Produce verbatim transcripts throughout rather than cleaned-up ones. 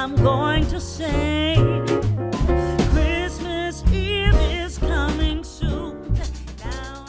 I'm going to say. Christmas Eve is coming soon. Now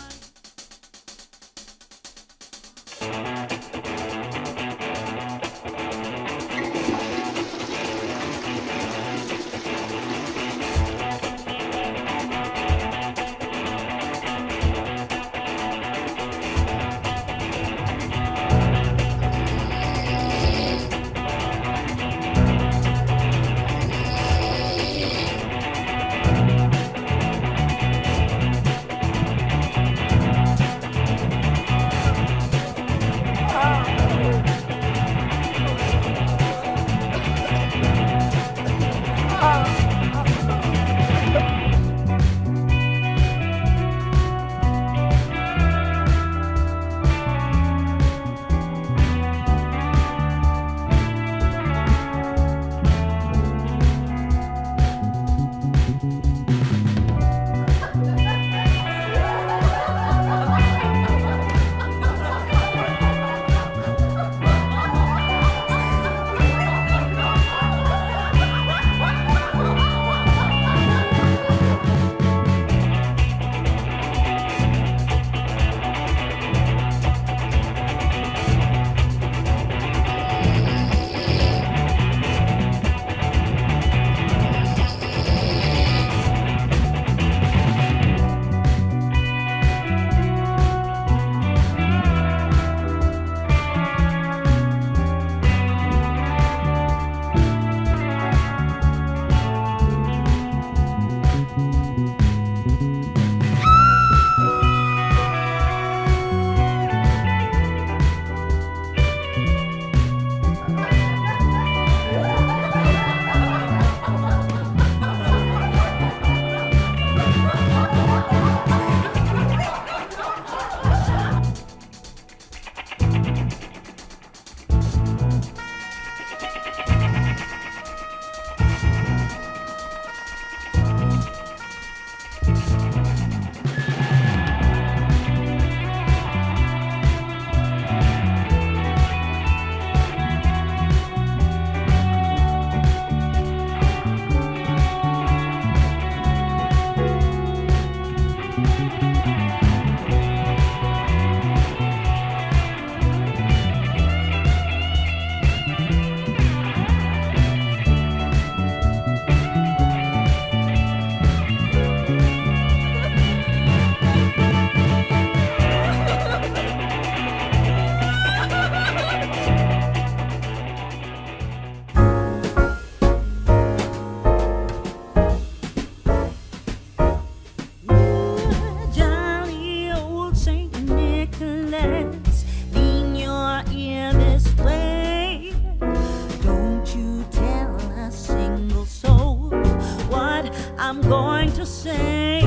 I'm going to say,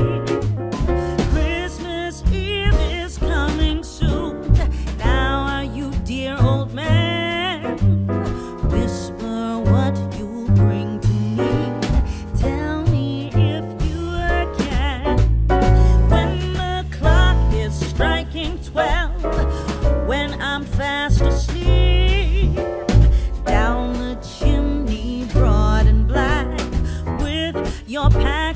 Christmas Eve is coming soon. Now are you, dear old man? Whisper what you'll bring to me. Tell me if you can. When the clock is striking twelve, when I'm fast asleep, down the chimney, broad and black, with your pants